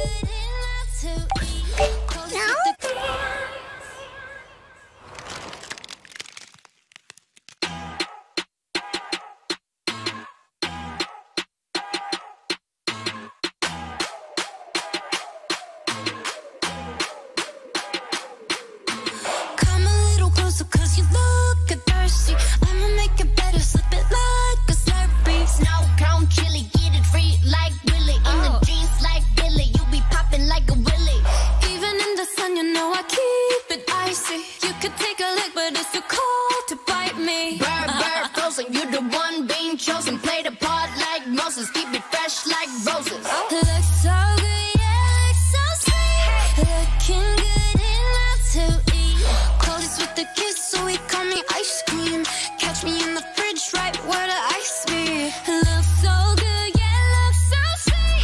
Cause you look thirsty, I'ma make it better, slip it like a Slurpee. Snow cone chili, get it free like Willy. In the jeans like Billy, you be popping like a Willy. Even in the sun, you know I keep it icy. You could take a lick, but it's too cold to bite me. Bird, frozen, you the one being chosen. Play the part like Moses, keep it fresh like roses. Looks so good, yeah, looks so sweet. Looking good enough to eat. Coldest with the kiss, so he call me ice cream. Catch me in the fridge, right where the ice be. Looks so good, yeah, looks so sweet.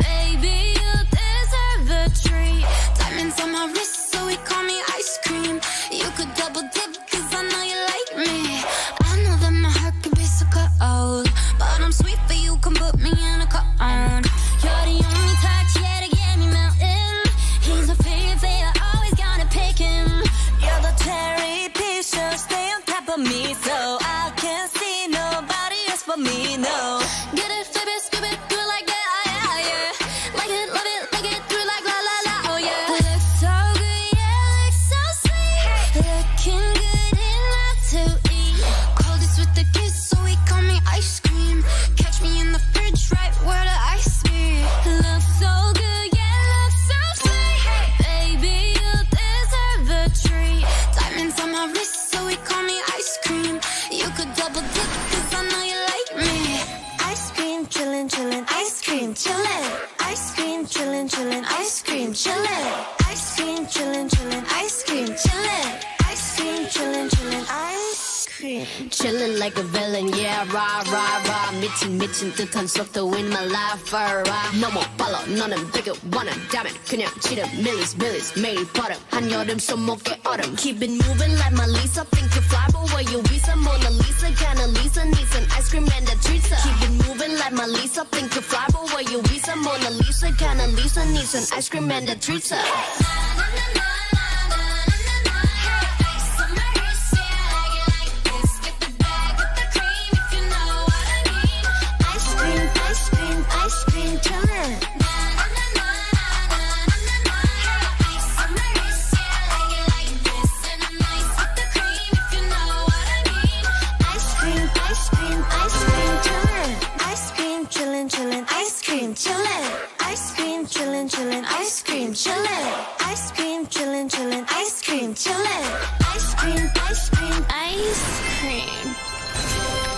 Baby, you deserve a treat. Diamonds on my wrist, so he call me ice cream. You could double dip, cause I know you like me. I know that my heart can be so cold, but I'm sweet for you, can put me in a cone. You're the only touch, yeah, to get me melting. He's a favorite, always gonna pick him. You're the cherry picture, stay on top of me, so I can't see nobody else but me, no. Get it, flip it, skip it, do it like that, yeah, yeah. Like it, love it, like it, through like la la la, oh yeah. Looks so good, yeah, looks so sweet. Looking good enough to eat. Coldest with the kiss, so he call me ice cream. Catch me in the fridge, right where the ice be. Looks so good, yeah, looks so sweet. Baby, you deserve a treat. Diamonds on my wrist, so he call me ice cream. You could double dip, cause I know you like me. Ice cream, chillin', chillin', ice cream, chillin'. Ice cream, chillin', chillin', ice cream, chillin'. Ice cream, chillin', chillin', ice cream, chillin'. Ice cream, chillin', chillin', ice cream. Chillin' like a villain, yeah, rah, rah, rah. 미친 듯한 속도 in my life, 너무 빨라, 너는 되게 원한다면 그냥 지름 밀리스 매일 버릇 한여름 손목에 얼음. Keep it moving like my Lisa, think you fly, but where you visa? Mona Lisa, kinda Lisa, needs an ice cream and a treat. Keep it moving like my Lisa, think you fly, but where you visa? Mona Lisa, kinda Lisa, needs an ice cream and a treat. Ice cream, chillin'. Ice cream, chillin', chillin'. Ice cream, chillin'. Ice cream, chillin', chillin'. Ice cream, chillin'. Ice cream, chillin', chillin'. Ice cream, chillin'. Ice cream, ice cream, ice cream.